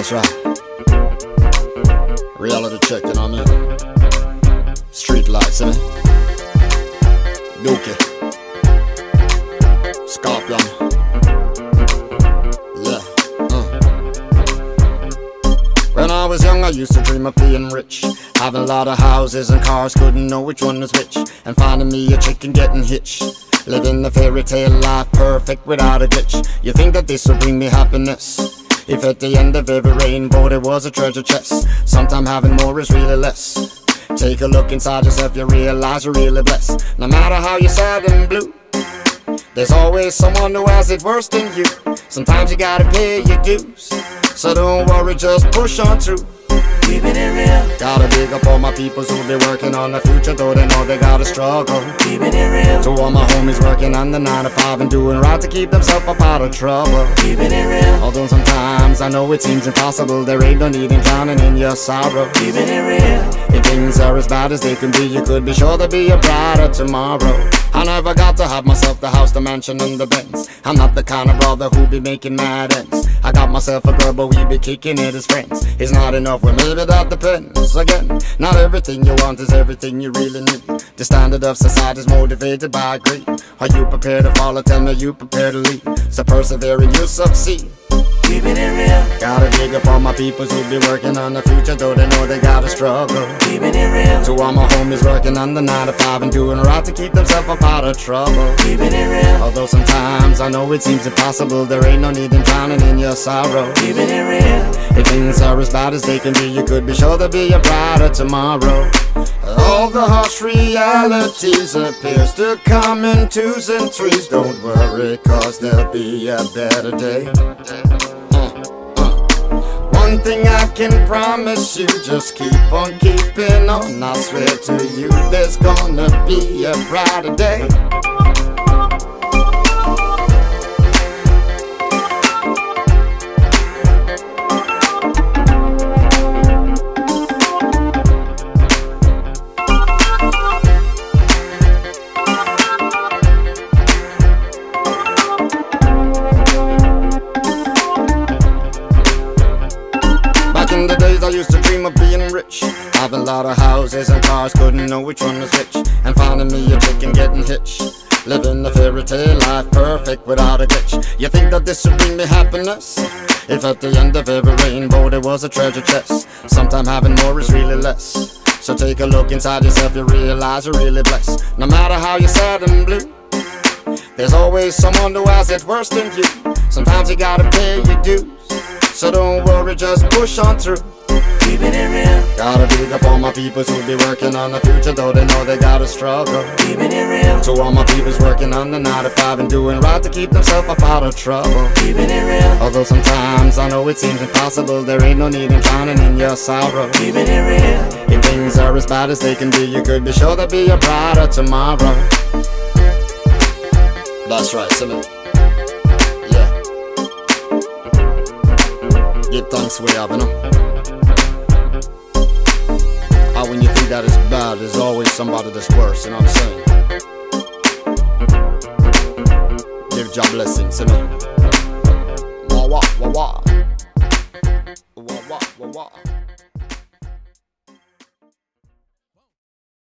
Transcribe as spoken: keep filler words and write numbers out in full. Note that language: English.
That's right. Reality check, you know what I mean? Street life, see me? Dookie. Scorpion. Yeah. Uh. When I was young, I used to dream of being rich, having a lot of houses and cars, couldn't know which one was which, and finding me a chick and getting hitched. Living the fairy tale life, perfect without a glitch. You think that this will bring me happiness? If at the end of every rainbow there was a treasure chest, sometime having more is really less. Take a look inside yourself, you realize you're really blessed. No matter how you're sad and blue, there's always someone who has it worse than you. Sometimes you gotta pay your dues, so don't worry, just push on through. Keeping it real. Gotta big up all my peoples who be working on the future, though they know they gotta struggle. Keeping it real. To all my homies working on the nine to five and doing right to keep themselves up out of trouble. Keeping it real. Although sometimes I know it seems impossible, there ain't no need in drowning in your sorrow. Keeping it real. If things are as bad as they can be, you could be sure there'll be a brighter tomorrow. I never got to have myself the house, the mansion and the Benz. I'm not the kind of brother who be making mad ends. I got myself a girl, but we be kicking it as friends. It's not enough, well maybe that depends. Again, not everything you want is everything you really need. The standard of society is motivated by greed. Are you prepared to follow? Tell me, you prepared to lead. So persevere and you succeed. Keeping it real. Gotta dig up all my peoples who be working on the future, though they know they gotta struggle. Keeping it real. To all my homies working on the nine to five and doing right to keep themselves up out of trouble. Keeping it real. Although sometimes I know it seems impossible, there ain't no need in drowning in your sorrow. Keeping it real. If things are as bad as they can be, you could be sure there'll be a brighter tomorrow. All the harsh realities appears to come in twos and threes. Don't worry, cause there'll be a better day. One thing I can promise you, just keep on keeping on. I swear to you, there's gonna be a brighter day. In the days I used to dream of being rich, having a lot of houses and cars, couldn't know which one was which, and finding me a chick and getting hitched. Living the fairy tale life, perfect without a glitch. You think that this would bring me happiness? If at the end of every rainbow there was a treasure chest, sometime having more is really less. So take a look inside yourself, you realize you're really blessed. No matter how you're sad and blue, there's always someone who has it worse than you. Sometimes you gotta pay your dues, so don't worry, just push on through. Keeping it real. Gotta big up all my peoples who be working on the future, though they know they gotta struggle. Keeping it real. To all my peoples working on the nine to five and doing right to keep themselves up out of trouble. Keeping it real. Although sometimes I know it seems impossible, there ain't no need in drowning in your sorrow. Keeping it real. If things are as bad as they can be, you could be sure there'll be a brighter tomorrow. That's right, see me? Yeah. Give thanks we have, you know. And when you think that it's bad, there's always somebody that's worse, you know what I'm saying? Give job blessings, you know. Wah wah wah wah. Wah wah wah wah.